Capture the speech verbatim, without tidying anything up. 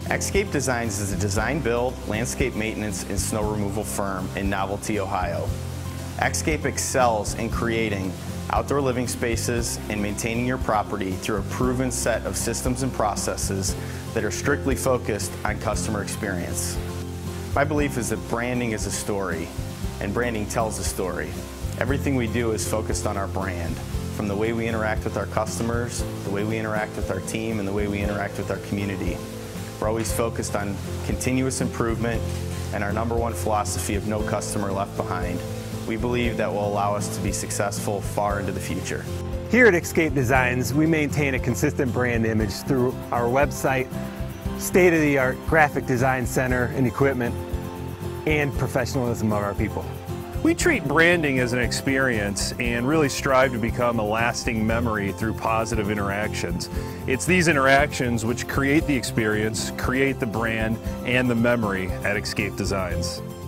Exscape Designs is a design build, landscape maintenance, and snow removal firm in Novelty, Ohio. Exscape excels in creating outdoor living spaces and maintaining your property through a proven set of systems and processes that are strictly focused on customer experience. My belief is that branding is a story, and branding tells a story. Everything we do is focused on our brand, from the way we interact with our customers, the way we interact with our team, and the way we interact with our community. We're always focused on continuous improvement and our number one philosophy of no customer left behind. We believe that will allow us to be successful far into the future. Here at Exscape Designs, we maintain a consistent brand image through our website, state-of-the-art graphic design center and equipment, and professionalism of our people. We treat branding as an experience and really strive to become a lasting memory through positive interactions. It's these interactions which create the experience, create the brand, and the memory at Exscape Designs.